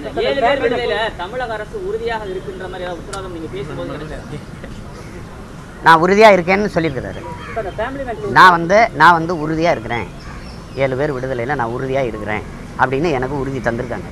7 பேர் விடுதலையில தமிழக அரசு உறுதியாக இருக்கின்ற மாதிரி ஏதாவது உத்தரவாதம் நீங்க பேசும்போது நான் உறுதியாக இருக்கேன்னு சொல்லியிருக்கிறாரு. நான் வந்து உறுதியாக இருக்கிறேன், 7 பேர் விடுதலையில் நான் உறுதியாக இருக்கிறேன் அப்படின்னு எனக்கு உறுதி தந்திருக்காங்க.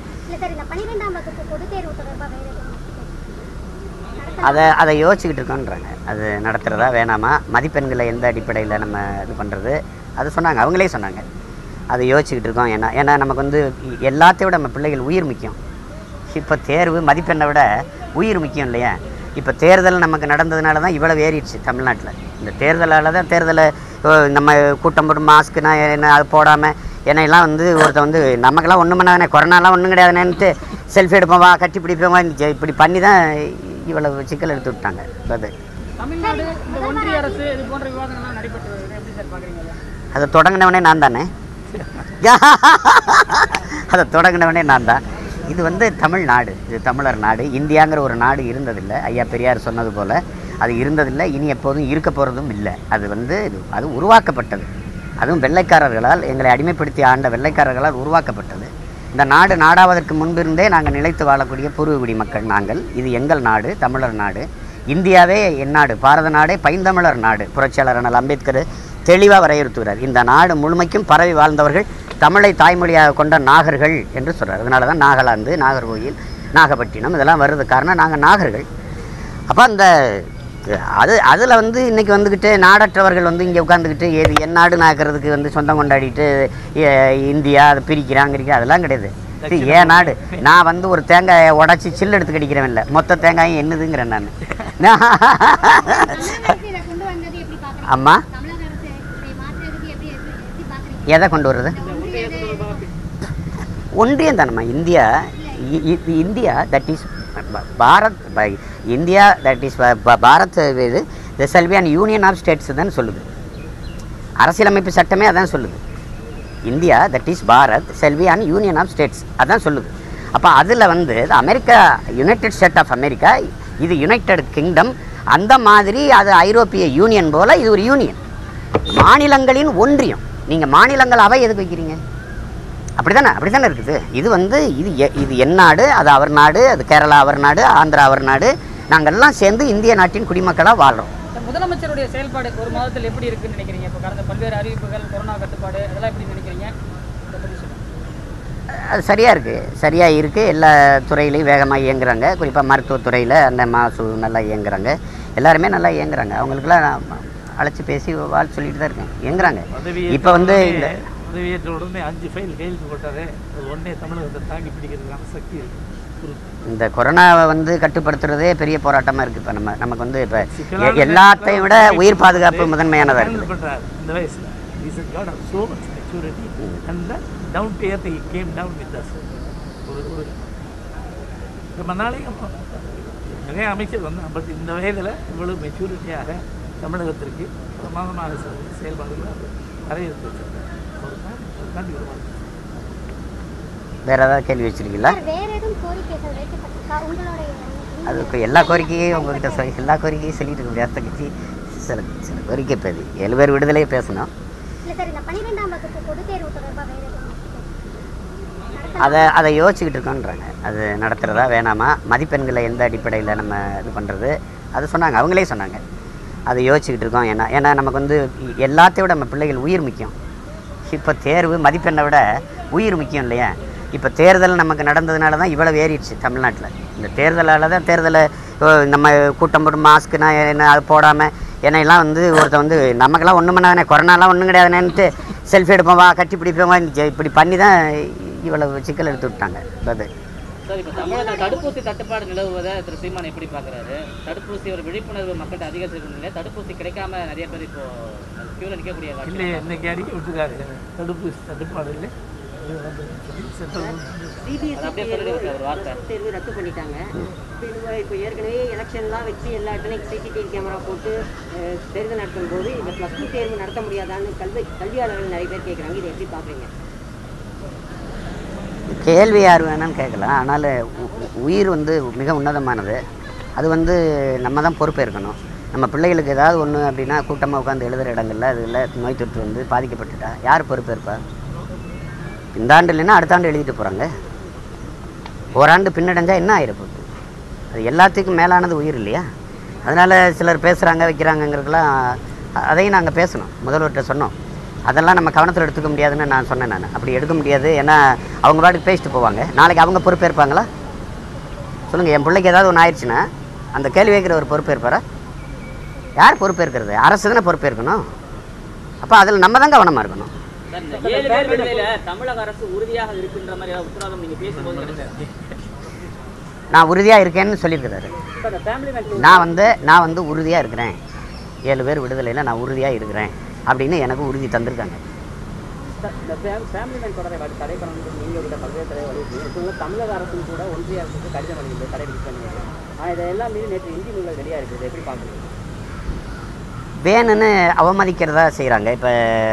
அதை யோசிச்சுக்கிட்டு இருக்கோன்றாங்க. அது நடத்துகிறதா வேணாமா, மதிப்பெண்களை எந்த அடிப்படையில் நம்ம இது பண்ணுறது, அது சொன்னாங்க, அவங்களே சொன்னாங்க. அதை யோசிச்சுக்கிட்டு இருக்கோம். ஏன்னா நமக்கு வந்து எல்லாத்தையும் விட நம்ம பிள்ளைகள் உயிர் முக்கியம். இப்போ தேர்வு மதிப்பெண்ணை விட உயிர் முக்கியம் இல்லையா? இப்போ தேர்தல் நமக்கு நடந்ததுனால தான் இவ்வளோ ஏறிடுச்சு தமிழ்நாட்டில். இந்த தேர்தலால் தான் தேர்தலை நம்ம கூட்டம் போட்டு மாஸ்க்குனா என்ன அது போடாமல் என்னையெல்லாம் வந்து ஒருத்தர் வந்து நமக்கெல்லாம் ஒன்றும் பண்ணாதானே, கொரோனாலாம் ஒன்றும் கிடையாதுன்னு செல்ஃபி எடுப்போம், வா கட்டி பிடிப்போம், இப்படி பண்ணி தான் இவ்வளவு சிக்கல் எடுத்து விட்டாங்க. அது தமிழ்நாடு இந்த ஒன்றிய அரசு இது போன்ற விவாதங்கள்லாம் நடைபெற்று வருது, எப்படி சார் பார்க்குறீங்க? அதை தொடங்கினவனே நான் தானே, அதை தொடங்கினவனே நான் தான். இது வந்து தமிழ்நாடு, இது தமிழர் நாடு. இந்தியாங்கிற ஒரு நாடு இருந்ததில்லை. ஐயா பெரியார் சொன்னது போல் அது இருந்ததில்லை, இனி எப்போதும் இருக்க போகிறதும் இல்லை. அது வந்து அது உருவாக்கப்பட்டது, அதுவும் வெள்ளைக்காரர்களால், எங்களை அடிமைப்படுத்தி ஆண்ட வெள்ளைக்காரர்களால் உருவாக்கப்பட்டது. இந்த நாடு நாடாவதற்கு முன்பிருந்தே நாங்கள் நிலைத்து வாழக்கூடிய பூர்வகுடி மக்கள் நாங்கள். இது எங்கள் நாடு, தமிழர் நாடு. இந்தியாவே என் நாடு, பாரத நாடே பைந்தமிழர் நாடு. புரட்சியாளர் அண்ணல் அம்பேத்கர் தெளிவாக வரையறுத்துகிறார். இந்த நாடு முழுமைக்கும் பரவி வாழ்ந்தவர்கள் தமிழை தாய்மொழியாக கொண்ட நாகர்கள் என்று சொல்கிறார். அதனால தான் நாகாலாந்து, நாகர்கோயில், நாகப்பட்டினம் இதெல்லாம் வர்றது காரணம் நாங்கள் நாகர்கள். அப்போ அந்த அதில் வந்து இன்றைக்கி வந்துக்கிட்டு நாடற்றவர்கள் வந்து இங்கே உட்காந்துக்கிட்டு என் நாடு நாக்கிறதுக்கு வந்து சொந்தம் கொண்டாடிட்டு இந்தியா அதை பிரிக்கிறாங்க, அதெல்லாம் கிடையாது. ஏன் நாடு, நான் வந்து ஒரு தேங்காயை உடச்சி சில்லு எடுத்து கடிக்கிறவன் இல்லை, மொத்த தேங்காயும் என்னதுங்கிறேன் நான். அம்மா எதை கொண்டு வர்றது? ஒன்றியம் தானம்மா India. India that is Bharat, India that is Bharat, இது the shall be an union of states தான் சொல்லுது. அரசியலமைப்பு சட்டமே அதான் சொல்லுது. India that is Bharat shall be an union of states அதான் சொல்லுது. அப்போ அதில் வந்து America, United State of America, இது யுனைடெட் கிங்டம். அந்த மாதிரி அது ஐரோப்பிய யூனியன் போல் இது ஒரு யூனியன், மாநிலங்களின் ஒன்றியம். நீங்கள் மாநிலங்கள் அவை எதுக்கு வைக்கிறீங்க? அப்படி தானே இருக்குது. இது வந்து இது என் நாடு, அது அவர் நாடு, அது கேரளா அவர் நாடு, ஆந்திரா அவர் நாடு. நாங்கள் எல்லாம் சேர்ந்து இந்திய நாட்டின் குடிமக்களாக வாழ்கிறோம். முதலமைச்சருடைய செயல்பாடு ஒரு மாதத்தில் எப்படி இருக்குன்னு நினைக்கிறீங்க? இப்போ கடந்த பல்வேறு அறிவிப்புகள், கொரோனா கட்டுப்பாடு, அதெல்லாம் எப்படி நினைக்கிறீங்க? அது சரியாக இருக்குது. எல்லா துறையிலையும் வேகமாக இயங்குறாங்க. குறிப்பாக மருத்துவத்துறையில் அந்த மாசு நல்லா இயங்குறாங்க. எல்லாருமே நல்லா இயங்குறாங்க. அவங்களுக்குலாம் அழைச்சி பேசி வாழ் சொல்லிட்டு தான் இருக்கேன், இயங்குறாங்க. இப்போ வந்து இந்த பதவியேற்ற உடனே 5 ஃபைல் கையெழுத்து போட்டாரு, அது உடனே தமிழகத்தை தாங்கி பிடிக்கிறதுக்கான சக்தி இருக்குது. இந்த கொரோனாவை வந்து கட்டுப்படுத்துறதே பெரிய போராட்டமாக இருக்குது. இப்போ நமக்கு வந்து இப்போ எல்லாத்தையும் விட உயிர் பாதுகாப்பு முதன்மையானதாக இருக்குது. இந்த வயசில் down to earth came down with us. ஒரு ரொம்ப நாளைக்கு நிறைய அமைச்சர் வந்தாங்க, பட் இந்த வயதில் இவ்வளவு மெச்சூரிட்டியாக தமிழகத்திற்கு பிரமாதமாக செயல்பாடுகளை வரையறுத்து வச்சிருக்காங்க. வேறு ஏதாவது கேள்வி வச்சுருக்கீங்களா? அதுக்கு எல்லா கோரிக்கையும் உங்ககிட்ட எல்லா கோரிக்கையும் சொல்லிட்டு இருக்க முடியாத கட்சி சில கோரிக்கை பேதி 7 பேர் விடுதலையே பேசணும். அதை யோசிச்சுக்கிட்டு இருக்கோன்றாங்க. அது நடத்துகிறதா வேணாமா, மதிப்பெண்களை எந்த அடிப்படையில் நம்ம இது பண்ணுறது, அது சொன்னாங்க, அவங்களே சொன்னாங்க. அதை யோசிச்சுக்கிட்டு இருக்கோம். ஏன்னா நமக்கு வந்து எல்லாத்தையும் விட நம்ம பிள்ளைகள் உயிர் முக்கியம். இப்போ தேர்வு மதிப்பெண்ணை விட உயிர் முக்கியம் இல்லையா? இப்போ தேர்தல் நமக்கு நடந்ததுனால தான் இவ்வளோ ஏறிடுச்சு தமிழ்நாட்டில். இந்த தேர்தலால் தான் தேர்தலை நம்ம கூட்டம் போட்டு மாஸ்க்குனா என்ன அது போடாமல் என்னையெல்லாம் வந்து ஒருத்தர் வந்து நமக்கெல்லாம் ஒன்றும் பண்ணாதானே, கொரோனாலாம் ஒன்றும் கிடையாதுன்னு செல்ஃபி எடுப்போம், வா கட்டி பிடிப்போம், இப்படி பண்ணி தான் இவ்வளவு சிக்கல் எடுத்து விட்டாங்க. அது சார், இப்போ தமிழகத்தில் தடுப்பூசி தட்டுப்பாடு நிலவுவதை திரு சீமான் எப்படி பார்க்குறாரு? தடுப்பூசி ஒரு விழிப்புணர்வு மக்கள்கிட்ட அதிகரிச்சிருக்கணும், தடுப்பூசி கிடைக்காம நிறைய பேர் இப்போ கியூவில் நிற்கக்கூடிய இல்லை, இன்னைக்கு அடிக்க விட்டுருக்காரு. தடுப்பூசி தட்டுப்பாடு இல்லை, தேர்வு ரத்து பண்ணிட்டாங்க. இப்போ ஏற்கனவே எலெக்ஷன்லாம் வச்சு எல்லா இடத்துலையும் சிசிடிவி கேமரா போட்டு தேர்தல் நடத்தும் போது இந்த +2 தேர்வு நடத்த முடியாதான்னு கல்வியாளர்கள் நிறைய பேர் கேட்குறாங்க. இதை எப்படி பார்க்குறீங்க? கேள்வி யார் வேணான்னு கேட்கலாம், ஆனால் உயிர் வந்து மிக உன்னதமானது. அது வந்து நம்ம தான் பொறுப்பேற்கணும். நம்ம பிள்ளைகளுக்கு ஏதாவது ஒன்று அப்படின்னா கூட்டமாக உட்காந்து எழுதுகிற இடங்களில் அதில் நோய் தொற்று வந்து பாதிக்கப்பட்டுட்டா யார் பொறுப்பேற்பா? இந்த ஆண்டு இல்லைன்னா அடுத்த ஆண்டு எழுதிட்டு போகிறாங்க. ஓராண்டு பின்னடைஞ்சால் என்ன ஆயிரப்போகுது? அது எல்லாத்துக்கும் மேலானது உயிர் இல்லையா? அதனால் சிலர் பேசுகிறாங்க வைக்கிறாங்கங்கிறதுக்கெல்லாம் அதையும் நாங்கள் பேசணும், முதல்வர்கிட்ட சொன்னோம். அதெல்லாம் நம்ம கவனத்தில் எடுத்துக்க முடியாதுன்னு நான் சொன்னேன். நான் அப்படி எடுக்க முடியாது, ஏன்னா அவங்க பாட்டுக்கு பேசிட்டு போவாங்க. நாளைக்கு அவங்க பொறுப்பேற்பாங்களா சொல்லுங்கள்? என் பிள்ளைக்கு ஏதாவது ஒன்று ஆயிடுச்சுன்னா அந்த கேள்வி வைக்கிற ஒரு பொறுப்பேற்பாரா? யார் பொறுப்பேற்கிறது? அரசு தானே பொறுப்பேற்கணும். அப்போ அதில் நம்ம தான் கவனமாக இருக்கணும். சார், இந்த 7 பேர் விடுதலையில தமிழக அரசு உறுதியாக இருக்குன்ற மாதிரி ஏதாவது உத்தரவாதம் நீங்க பேசும்போது கிடைச்சது? நான் உறுதியாக இருக்கேன்னு சொல்லியிருக்கிறாரு. சார், இந்த ஃபேமிலி மேன் நான் வந்து உறுதியாக இருக்கிறேன், 7 பேர் விடுதலையில் நான் உறுதியாக இருக்கிறேன் அப்படின்னு எனக்கு உறுதி தந்திருக்காங்க. இந்த ஃபேமிலி மேன் தொடரை தடை பண்ணணும்னு நீங்கள் விட பல்வேறு தடவை வலியுறுத்தி தமிழக அரசும் கூட ஒன்றிய அரசுக்கு கடிதம் அளிக்கிறது, தடை விதிப்பாங்க. ஆனால் இதெல்லாம் மீது நேற்று இந்தி நூல்கள் வெளியாக இருக்குது, எப்படி பார்க்குறீங்க? வேணும்னு அவமதிக்கிறதா செய்கிறாங்க. இப்போ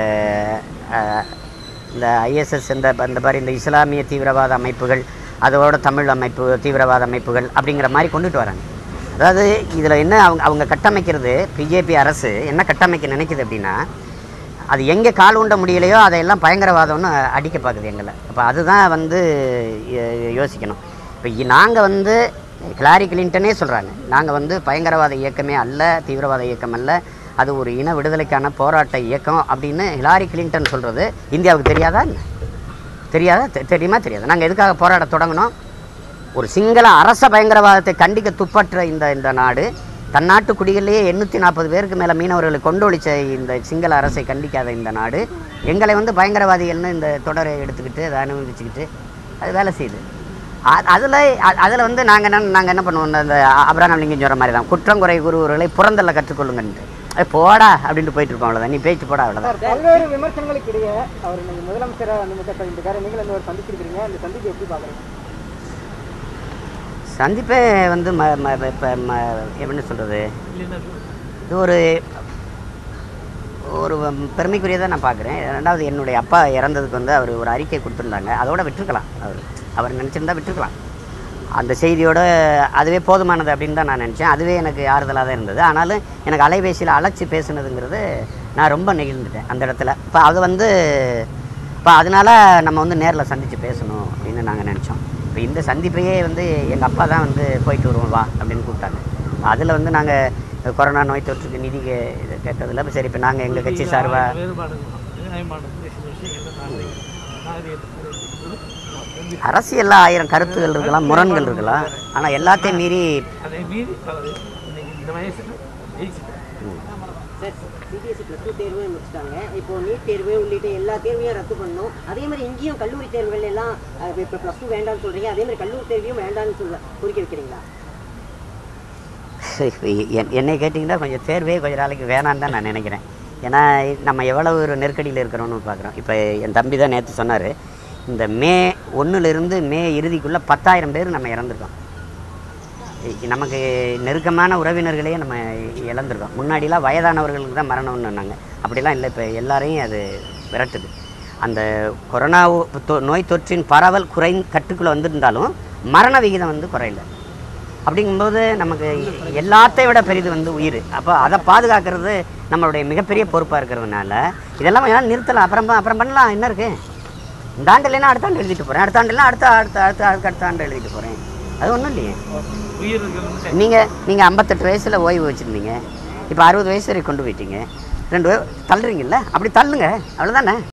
இந்த ஐஎஸ்எஸ் இந்த மாதிரி இந்த இஸ்லாமிய தீவிரவாத அமைப்புகள், அதோட தமிழ் அமைப்பு தீவிரவாத அமைப்புகள் அப்படிங்கிற மாதிரி கொண்டுட்டு வராங்க. அதாவது இதில் என்ன அவங்க கட்டமைக்கிறது, பிஜேபி அரசு என்ன கட்டமைக்க நினைக்குது அப்படின்னா, அது எங்கே கால் உண்ட முடியலையோ அதையெல்லாம் பயங்கரவாதம்னு அடிக்க பார்க்குது எங்களை. அப்போ அதுதான் வந்து யோசிக்கணும். இப்போ நாங்கள் வந்து ஹிலாரி கிளின்டனே சொல்கிறாங்க, நாங்கள் வந்து பயங்கரவாத இயக்கமே அல்ல, தீவிரவாத இயக்கம் அல்ல, அது ஒரு இன விடுதலைக்கான போராட்ட இயக்கம் அப்படின்னு ஹிலாரி கிளின்டன் சொல்கிறது இந்தியாவுக்கு தெரியாதா? தெரியுமா? தெரியாது. நாங்கள் எதுக்காக போராட தொடங்கினோம்? ஒரு சிங்கள அரச பயங்கரவாதத்தை கண்டிக்க துப்பற்ற இந்த நாடு, தன்னாட்டு குடிகளிலேயே 840 பேருக்கு மேலே மீனவர்களை கொண்டொழிச்ச இந்த சிங்கள அரசை கண்டிக்காத இந்த நாடு எங்களை வந்து பயங்கரவாதிகள்னு இந்த தொடரை எடுத்துக்கிட்டு அதை அனுபவிச்சுக்கிட்டு அது வேலை செய்யுது. அதில் வந்து நாங்கள் என்ன பண்ணுவோம், இந்த அப்ரஹாம் லிங்கன் சொல்கிற மாதிரி தான், குற்றம் குறை குருவர்களை புறந்தல்ல கற்றுக்கொள்ளுங்கன்ட்டு போடா அப்படின்ட்டு போயிட்டு இருப்போம். அவ்வளோதான், நீ பேச்சு போடா, அவ்வளோதான். பல்வேறு விமர்சனங்களுக்கு இடையே அவர் முதலமைச்சராக வந்து நீங்கள் இந்த ஒரு சந்திச்சிருக்கிறீங்க, அந்த சந்திப்பை எப்படி பார்க்குறீங்க? சந்திப்பே வந்து இப்போ எப்படி சொல்கிறது, இது ஒரு பெருமைக்குரியதாக நான் பார்க்குறேன். ரெண்டாவது, என்னுடைய அப்பா இறந்ததுக்கு வந்து அவர் ஒரு அறிக்கை கொடுத்துருந்தாங்க, அதோட விட்டுருக்கலாம். அவர் நினச்சிருந்தா விட்டுருக்கலாம். அந்த செய்தியோடு அதுவே போதுமானது அப்படின்னு தான் நான் நினச்சேன். அதுவே எனக்கு ஆறுதலாக தான் இருந்தது. ஆனாலும் எனக்கு அலைபேசியில் அழைச்சி பேசுனதுங்கிறது நான் ரொம்ப நெகிழ்ந்துட்டேன் அந்த இடத்துல. இப்போ அது வந்து இப்போ அதனால் நம்ம வந்து நேரில் சந்தித்து பேசணும் அப்படின்னு நாங்கள் நினச்சோம். இப்போ இந்த சந்திப்பையே வந்து எங்கள் அப்பா தான் வந்து போயிட்டு வருவோம் வா அப்படின்னு கூப்பிட்டாங்க. அதில் வந்து நாங்கள் கொரோனா நோய் தொற்றுக்கு நிதி கேட்டதில்லை. இப்போ சரி, இப்போ நாங்கள் எங்கள் கட்சி சார்பாக அரசியலில் 1000 கருத்துகள் இருக்கலாம், முரண்கள் இருக்கலாம், ஆனால் எல்லாத்தையும் மீறி சிபிஎஸ்சி +2 தேர்வு முடிச்சிட்டாங்க. இப்போ நீட் தேர்வு உள்ளிட்ட எல்லா தேர்வையும் ரத்து பண்ணணும். அதே மாதிரி இங்கேயும் கல்லூரி தேர்வுகள் எல்லாம் இப்போ +2 வேண்டாம்னு சொல்கிறீங்க, அதே மாதிரி கல்லூரி தேர்வையும் வேண்டாம்னு கோரிக்கை வைக்கிறீங்களா? என்னை கேட்டிங்கன்னா கொஞ்சம் தேர்வே கொஞ்சம் நாளைக்கு வேணான்னு தான் நான் நினைக்கிறேன். ஏன்னா நம்ம எவ்வளோ ஒரு நெருக்கடியில் இருக்கிறோன்னு பார்க்குறோம். இப்போ என் தம்பி தான் நேற்று சொன்னார், இந்த மே 1லேருந்து மே இறுதிக்குள்ளே 10,000 பேர் நம்ம இறந்துருக்கோம். நமக்கு நெருக்கமான உறவினர்களையே நம்ம இழந்திருக்கோம். முன்னாடிலாம் வயதானவர்களுக்கு தான் மரணம்னு சொன்னாங்க, அப்படிலாம் இல்லை. இப்போ எல்லாரையும் அது விரட்டுது. அந்த கொரோனா நோய் தொற்றின் பரவல் கட்டுக்குள்ளே வந்திருந்தாலும் மரண விகிதம் வந்து குறையல. அப்படிங்கும்போது நமக்கு எல்லாத்தையும் விட பெரிது வந்து உயிர். அப்போ அதை பாதுகாக்கிறது நம்மளுடைய மிகப்பெரிய பொறுப்பாக இருக்கிறதுனால இதெல்லாம் எல்லாம் நிறுத்தலாம். அப்புறம் பண்ணலாம். என்ன இருக்குது, இந்த ஆண்டு இல்லைன்னா அடுத்த ஆண்டு எழுதிட்டு போகிறேன், அடுத்த ஆண்டு இல்லைனா அடுத்த ஆண்டு எழுதிட்டு போகிறேன். அது ஒன்றும் இல்லையே. நீங்கள் 58 வயசில் ஓய்வு வச்சுருந்தீங்க, இப்போ 60 வயசு வரை கொண்டு போயிட்டீங்க, 2 தள்ளுறீங்கல்ல, அப்படி தள்ளுங்க, அவ்வளோதானே.